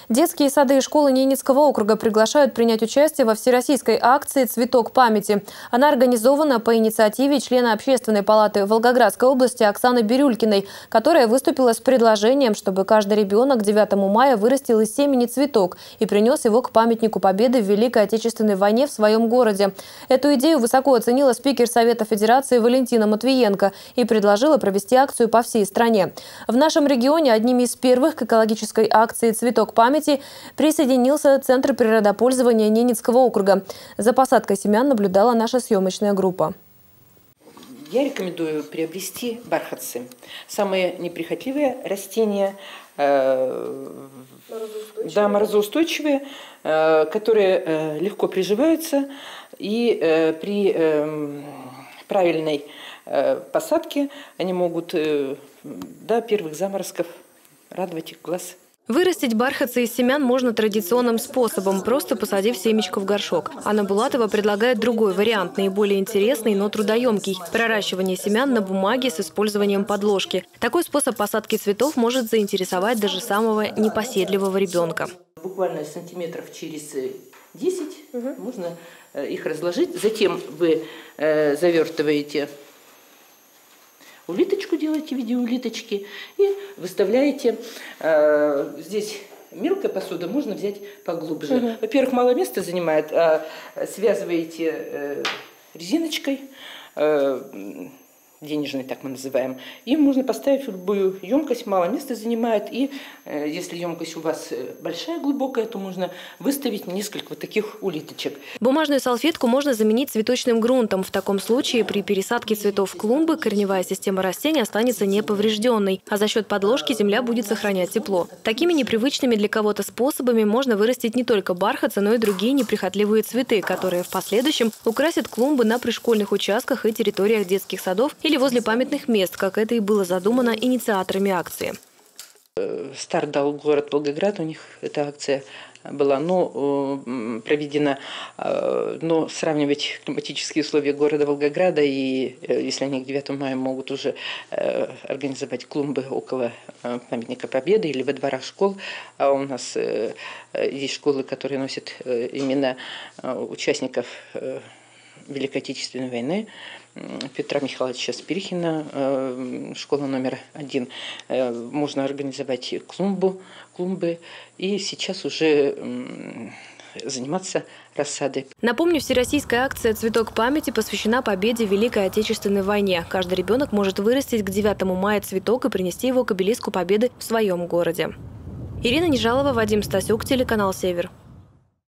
Детские сады и школы Ненецкого округа приглашают принять участие во всероссийской акции «Цветок памяти». Она организована по инициативе члена Общественной палаты Волгоградской области Оксаны Бирюлькиной, которая выступила с предложением, чтобы каждый ребенок 9 мая вырастил из семени цветок и принес его к памятнику Победы в Великой Отечественной войне в своем городе. Эту идею высоко оценила спикер Совета Федерации Валентина Матвиенко и предложила провести акцию по всей стране. В нашем регионе одними из первых к экологической акции «Цветок памяти» присоединился Центр природопользования Ненецкого округа. За посадкой семян наблюдала наша съемочная группа. Я рекомендую приобрести бархатцы. Самые неприхотливые растения, морозоустойчивые, которые легко приживаются и при правильной посадке они могут до первых заморозков радовать их глаз. Вырастить бархатцы из семян можно традиционным способом, просто посадив семечко в горшок. Анна Булатова предлагает другой вариант, наиболее интересный, но трудоемкий – проращивание семян на бумаге с использованием подложки. Такой способ посадки цветов может заинтересовать даже самого непоседливого ребенка. Буквально сантиметров через 10 можно их разложить. Затем вы завертываете улиточку, делаете в виде улиточки и выставляете. Здесь мелкая посуда, можно взять поглубже. Во-первых, мало места занимает, связываете резиночкой, денежной, так мы называем, и можно поставить в любую емкость, мало места занимает, и если емкость у вас большая, глубокая, то можно выставить несколько вот таких улиточек. Бумажную салфетку можно заменить цветочным грунтом. В таком случае при пересадке цветов в клумбы корневая система растения останется неповрежденной, а за счет подложки земля будет сохранять тепло. Такими непривычными для кого-то способами можно вырастить не только бархатцы, но и другие неприхотливые цветы, которые в последующем украсят клумбы на пришкольных участках и территориях детских садов или возле памятных мест, как это и было задумано инициаторами акции. Старт дал город Волгоград, у них эта акция была проведена, но сравнивать климатические условия города Волгограда, и если они к 9 мая могут уже организовать клумбы около памятника Победы или во дворах школ, а у нас есть школы, которые носят имена участников Великой Отечественной войны, Петра Михайловича Спирихина, школа номер 1. Можно организовать клумбы и сейчас уже заниматься рассадой. Напомню, всероссийская акция «Цветок памяти» посвящена победе в Великой Отечественной войне. Каждый ребенок может вырастить к 9 мая цветок и принести его к обелиску Победы в своем городе. Ирина Нежалова, Вадим Стасюк, телеканал «Север».